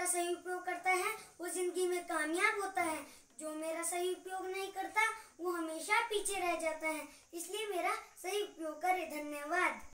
मेरा सही उपयोग करता है वो जिंदगी में कामयाब होता है, जो मेरा सही उपयोग नहीं करता वो हमेशा पीछे रह जाता है। इसलिए मेरा सही उपयोग करें। धन्यवाद।